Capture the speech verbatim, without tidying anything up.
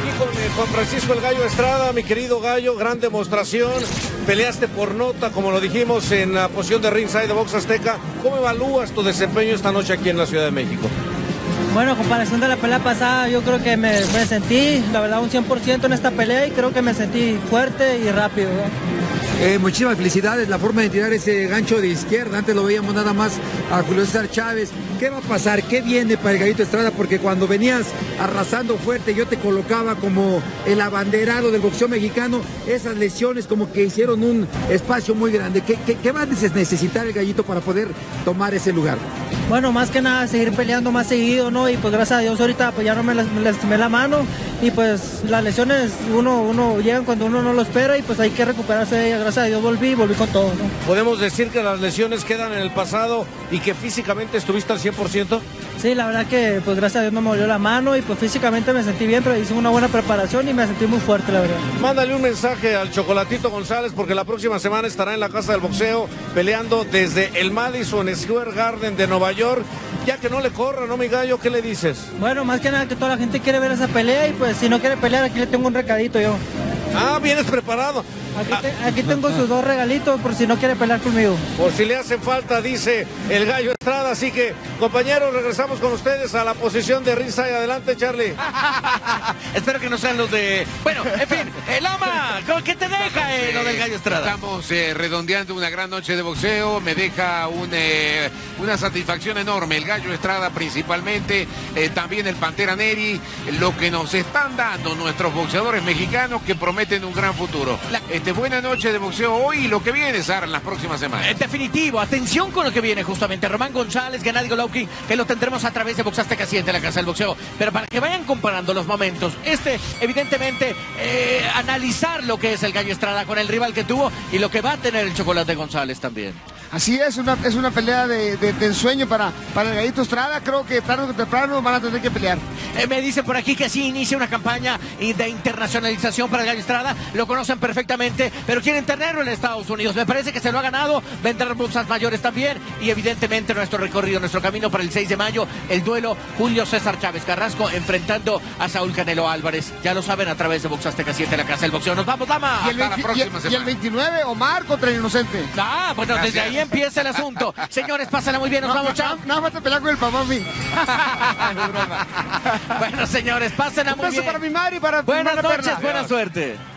aquí con eh, Juan Francisco el Gallo Estrada, mi querido Gallo, gran demostración, peleaste por nota, como lo dijimos, en la posición de ringside de Box Azteca. ¿Cómo evalúas tu desempeño esta noche aquí en la Ciudad de México? Bueno, en comparación de la pelea pasada, yo creo que me, me sentí, la verdad, un cien por ciento en esta pelea y creo que me sentí fuerte y rápido, ¿no? Eh, muchísimas felicidades, la forma de tirar ese gancho de izquierda, antes lo veíamos nada más a Julio César Chávez. ¿Qué va a pasar? ¿Qué viene para el Gallito Estrada? Porque cuando venías arrasando fuerte, yo te colocaba como el abanderado del boxeo mexicano, esas lesiones como que hicieron un espacio muy grande. ¿Qué, qué, qué va a necesitar el Gallito para poder tomar ese lugar? Bueno, más que nada seguir peleando más seguido, ¿no? Y pues gracias a Dios ahorita pues ya no me lastimé la mano y pues las lesiones uno, uno llegan cuando uno no lo espera y pues hay que recuperarse de ellas. Gracias a Dios volví y volví con todo, ¿no? ¿Podemos decir que las lesiones quedan en el pasado y que físicamente estuviste al cien por ciento? Sí, la verdad que pues gracias a Dios no me dolió la mano y pues físicamente me sentí bien, pero hice una buena preparación y me sentí muy fuerte, la verdad. Mándale un mensaje al Chocolatito González porque la próxima semana estará en la Casa del Boxeo peleando desde el Madison Square Garden de Nueva York. Ya que no le corra, ¿no, mi Gallo? ¿Qué le dices? Bueno, más que nada que toda la gente quiere ver esa pelea y pues si no quiere pelear, aquí le tengo un recadito yo. Ah, vienes preparado. Aquí, te, aquí tengo sus dos regalitos por si no quiere pelear conmigo. Por si le hacen falta, dice el Gallo Estrada. Así que, compañeros, regresamos con ustedes a la posición de ringside. Adelante, Charlie. Espero que no sean los de... Bueno, en fin, el Lama, ¿qué te deja eh, lo del Gallo Estrada? Estamos eh, redondeando una gran noche de boxeo. Me deja un, eh, una satisfacción enorme. El Gallo Estrada principalmente, eh, también el Pantera Neri, lo que nos están dando nuestros boxeadores mexicanos que prometen un gran futuro. La... Este, buena noche de boxeo hoy y lo que viene, Sara, en las próximas semanas. En definitivo, atención con lo que viene justamente. Román González, Gennady Golovkin, que lo tendremos a través de Box Azteca siete de la Casa del Boxeo. Pero para que vayan comparando los momentos, este, evidentemente, eh, analizar lo que es el Gallo Estrada con el rival que tuvo y lo que va a tener el Chocolate González también. Así es, una, es una pelea de, de, de ensueño para, para el Gallito Estrada. Creo que tarde o temprano van a tener que pelear. Eh, me dicen por aquí que sí inicia una campaña de internacionalización para el Gallo Estrada. Lo conocen perfectamente, pero quieren tenerlo en Estados Unidos. Me parece que se lo ha ganado. Vendrán bolsas mayores también. Y evidentemente nuestro recorrido, nuestro camino para el seis de mayo, el duelo Julio César Chávez Carrasco enfrentando a Saúl Canelo Álvarez. Ya lo saben a través de Box Azteca siete de la Casa del Boxeo. Nos vamos, Lama. Y el, veinte, y, el, y el veintinueve, Omar contra el Inocente. Ah, bueno, gracias. Desde ahí empieza el asunto. Señores, pásenla muy bien, nos no, vamos, chao. Nada más te pelear con el papá, mi. Bueno, señores, pásenla muy bien. Un beso para mi madre y para buenas mi noches, perna. buena suerte.